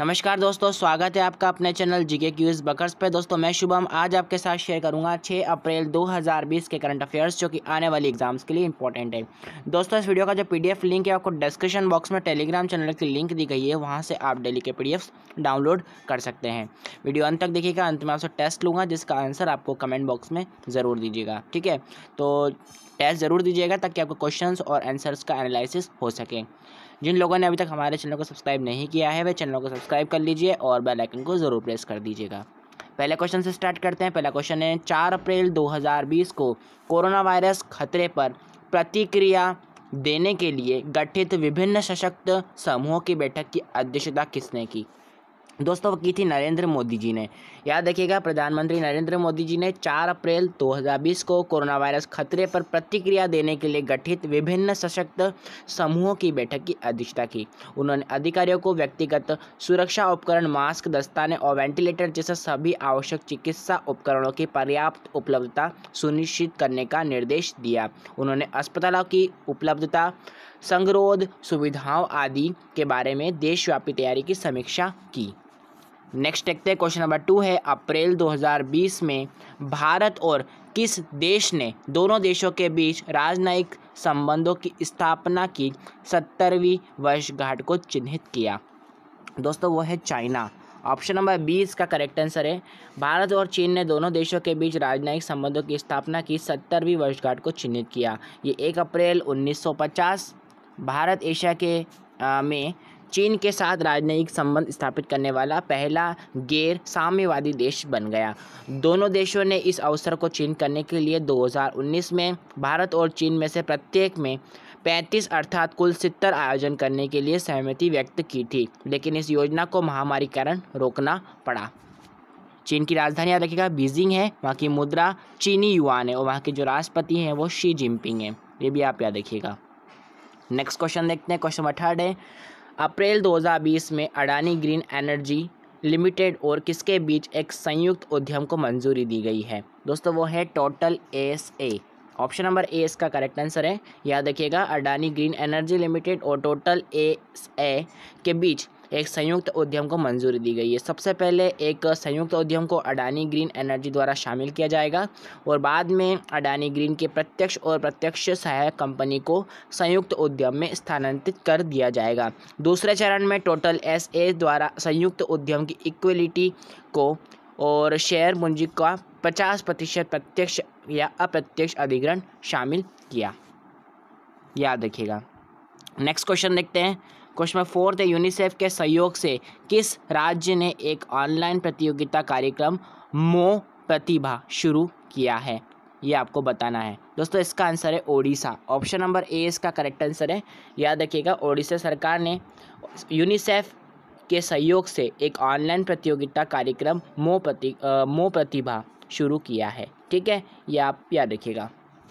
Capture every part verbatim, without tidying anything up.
नमस्कार दोस्तों, स्वागत है आपका अपने चैनल जीके क्यूज बकर्स पे। दोस्तों मैं शुभम आज आपके साथ शेयर करूंगा छह अप्रैल दो हज़ार बीस के करंट अफेयर्स जो कि आने वाली एग्जाम्स के लिए इंपॉर्टेंट है। दोस्तों इस वीडियो का जो पीडीएफ लिंक है आपको डिस्क्रिप्शन बॉक्स में टेलीग्राम चैनल की लिंक दी गई है, वहाँ से आप डेली के पीडीएफ्स डाउनलोड कर सकते हैं। वीडियो अंत तक देखिएगा, अंत में आपसे टेस्ट लूँगा जिसका आंसर आपको कमेंट बॉक्स में ज़रूर दीजिएगा। ठीक है, तो टेस्ट ज़रूर दीजिएगा ताकि आपको क्वेश्चंस और आंसर्स का एनालिसिस हो सके। जिन लोगों ने अभी तक हमारे चैनल को सब्सक्राइब नहीं किया है वे चैनल को सब्सक्राइब कर लीजिए और बेल आइकन को ज़रूर प्रेस कर दीजिएगा। पहले क्वेश्चन से स्टार्ट करते हैं। पहला क्वेश्चन है, चार अप्रैल दो हज़ार बीस को कोरोना वायरस खतरे पर प्रतिक्रिया देने के लिए गठित विभिन्न सशक्त समूहों की बैठक की अध्यक्षता किसने की? दोस्तों वो की थी नरेंद्र मोदी जी ने। याद रखिएगा, प्रधानमंत्री नरेंद्र मोदी जी ने चार अप्रैल दो हज़ार बीस को कोरोना वायरस खतरे पर प्रतिक्रिया देने के लिए गठित विभिन्न सशक्त समूहों की बैठक की अध्यक्षता की। उन्होंने अधिकारियों को व्यक्तिगत सुरक्षा उपकरण, मास्क, दस्ताने और वेंटिलेटर जैसे सभी आवश्यक चिकित्सा उपकरणों की पर्याप्त उपलब्धता सुनिश्चित करने का निर्देश दिया। उन्होंने अस्पतालों की उपलब्धता, संगरोध सुविधाओं आदि के बारे में देशव्यापी तैयारी की समीक्षा की। नेक्स्ट देखते हैं, क्वेश्चन नंबर टू है, अप्रैल दो हज़ार बीस में भारत और किस देश ने दोनों देशों के बीच राजनयिक संबंधों की स्थापना की सत्तरवीं वर्षगांठ को चिन्हित किया? दोस्तों वो है चाइना। ऑप्शन नंबर बी इसका करेक्ट आंसर है। भारत और चीन ने दोनों देशों के बीच राजनयिक संबंधों की स्थापना की सत्तरवीं वर्षगांठ को चिन्हित किया। ये एक अप्रैल उन्नीस सौ पचास भारत एशिया के आ, में चीन के साथ राजनयिक संबंध स्थापित करने वाला पहला गैर साम्यवादी देश बन गया। दोनों देशों ने इस अवसर को चिन्हित करने के लिए दो हज़ार उन्नीस में भारत और चीन में से प्रत्येक में पैंतीस अर्थात कुल सत्तर आयोजन करने के लिए सहमति व्यक्त की थी, लेकिन इस योजना को महामारी के कारण रोकना पड़ा। चीन की राजधानी याद रखिएगा बीजिंग है, वहाँ की मुद्रा चीनी युआन है और वहाँ के जो राष्ट्रपति हैं वो शी जिनपिंग हैं, ये भी आप याद रखिएगा। नेक्स्ट क्वेश्चन देखते हैं, क्वेश्चन नंबर थर्ड है, अप्रैल दो हज़ार बीस में अडानी ग्रीन एनर्जी लिमिटेड और किसके बीच एक संयुक्त उद्यम को मंजूरी दी गई है? दोस्तों वो है total ASA. Option number A इसका करेक्ट आंसर है। याद रखिएगा, अडानी ग्रीन एनर्जी लिमिटेड और टोटल एएसए के बीच एक संयुक्त उद्यम को मंजूरी दी गई है। सबसे पहले एक संयुक्त उद्यम को अडानी ग्रीन एनर्जी द्वारा शामिल किया जाएगा और बाद में अडानी ग्रीन के प्रत्यक्ष और प्रत्यक्ष सहायक कंपनी को संयुक्त उद्यम में स्थानांतरित कर दिया जाएगा। दूसरे चरण में टोटल एसए द्वारा संयुक्त उद्यम की इक्विटी को और शेयर पूंजी का पचास प्रतिशत प्रत्यक्ष या अप्रत्यक्ष अधिग्रहण शामिल किया। याद रखिएगा। नेक्स्ट क्वेश्चन देखते हैं, क्वेश्चन नंबर फोर्थ है, यूनिसेफ के सहयोग से किस राज्य ने एक ऑनलाइन प्रतियोगिता कार्यक्रम मो प्रतिभा शुरू किया है? ये आपको बताना है। दोस्तों इसका आंसर है ओडिशा। ऑप्शन नंबर ए इसका करेक्ट आंसर है। याद रखिएगा, ओडिशा सरकार ने यूनिसेफ के सहयोग से एक ऑनलाइन प्रतियोगिता कार्यक्रम मो प्रति मो प्रतिभा शुरू किया है। ठीक है, ये आप याद रखिएगा।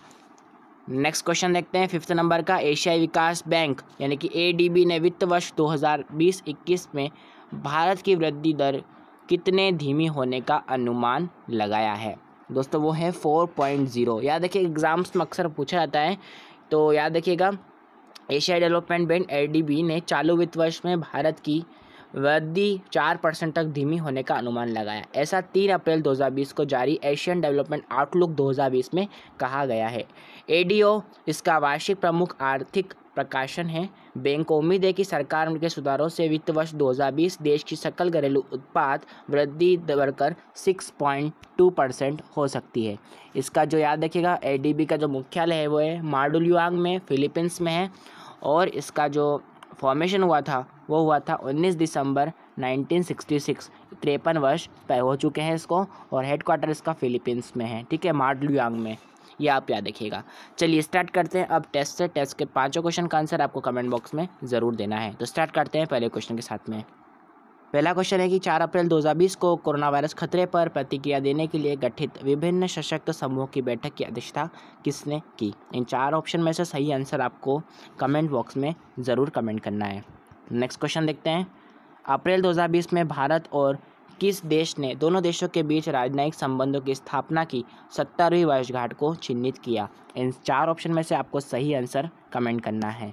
नेक्स्ट क्वेश्चन देखते हैं, फिफ्थ नंबर का, एशियाई विकास बैंक यानी कि एडीबी ने वित्त वर्ष दो हज़ार बीस इक्कीस में भारत की वृद्धि दर कितने धीमी होने का अनुमान लगाया है? दोस्तों वो है चार पॉइंट ज़ीरो। याद रखिए, एग्जाम्स में अक्सर पूछा जाता है, तो याद रखिएगा, एशियाई डेवलपमेंट बैंक एडीबी ने चालू वित्त वर्ष में भारत की वृद्धि चार परसेंट तक धीमी होने का अनुमान लगाया। ऐसा तीन अप्रैल दो हज़ार बीस को जारी एशियन डेवलपमेंट आउटलुक दो हज़ार बीस में कहा गया है। एडीओ इसका वार्षिक प्रमुख आर्थिक प्रकाशन है। बैंक को उम्मीद है कि सरकार के सुधारों से वित्त वर्ष दो हज़ार बीस देश की सकल घरेलू उत्पाद वृद्धि बढ़कर छह पॉइंट दो परसेंट हो सकती है। इसका जो याद रखिएगा, एडीबी का जो मुख्यालय है वो है माडुलुआंग में, फिलीपींस में है और इसका जो फॉर्मेशन हुआ था वो हुआ था उन्नीस दिसंबर उन्नीस सौ छियासठ। तिरपन वर्ष तय हो चुके हैं इसको और हेडक्वार्टर इसका फिलीपींस में है। ठीक है, माडुलुआंग में, ये आप याद रखिएगा। चलिए स्टार्ट करते हैं अब टेस्ट से। टेस्ट के पांचों क्वेश्चन का आंसर आपको कमेंट बॉक्स में ज़रूर देना है। तो स्टार्ट करते हैं पहले क्वेश्चन के साथ में। पहला क्वेश्चन है कि चार अप्रैल दो हज़ार बीस को कोरोना वायरस खतरे पर प्रतिक्रिया देने के लिए गठित विभिन्न सशक्त समूहों की बैठक की अध्यक्षता किसने की? इन चार ऑप्शन में से सही आंसर आपको कमेंट बॉक्स में ज़रूर कमेंट करना है। नेक्स्ट क्वेश्चन देखते हैं, अप्रैल दो हज़ार बीस में भारत और किस देश ने दोनों देशों के बीच राजनयिक संबंधों की स्थापना की सत्तरवीं वर्षगांठ को चिन्हित किया? इन चार ऑप्शन में से आपको सही आंसर कमेंट करना है।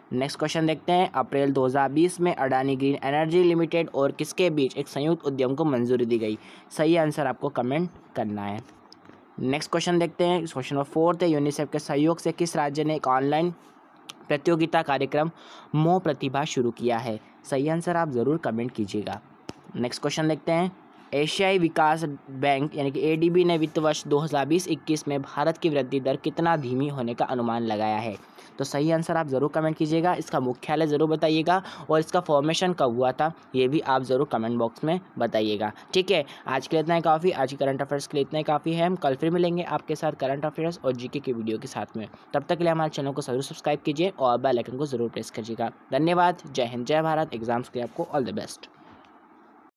नेक्स्ट क्वेश्चन देखते हैं, अप्रैल दो हज़ार बीस में अडानी ग्रीन एनर्जी लिमिटेड और किसके बीच एक संयुक्त उद्यम को मंजूरी दी गई। सही आंसर आपको कमेंट करना है। नेक्स्ट क्वेश्चन देखते हैं, क्वेश्चन नंबर फोर्थ है, यूनिसेफ के सहयोग से किस राज्य ने एक ऑनलाइन प्रतियोगिता कार्यक्रम मो प्रतिभा शुरू किया है। सही आंसर आप ज़रूर कमेंट कीजिएगा। नेक्स्ट क्वेश्चन देखते हैं, एशियाई विकास बैंक यानी कि एडीबी ने वित्त वर्ष दो हज़ार बीस इक्कीस में भारत की वृद्धि दर कितना धीमी होने का अनुमान लगाया है। तो सही आंसर आप ज़रूर कमेंट कीजिएगा। इसका मुख्यालय ज़रूर बताइएगा और इसका फॉर्मेशन कब हुआ था ये भी आप ज़रूर कमेंट बॉक्स में बताइएगा। ठीक है, आज के लिए इतना ही काफ़ी, आज की करंट अफेयर्स के लिए इतना ही काफ़ी है। हम कल फिर मिलेंगे आपके साथ करंट अफेयर्स और जीके की वीडियो के साथ में। तब तक के लिए हमारे चैनल को ज़रूर सब्सक्राइब कीजिए और बेल आइकन को ज़रूर प्रेस कीजिएगा। धन्यवाद। जय हिंद, जय भारत। एग्जाम्स के लिए आपको ऑल द बेस्ट।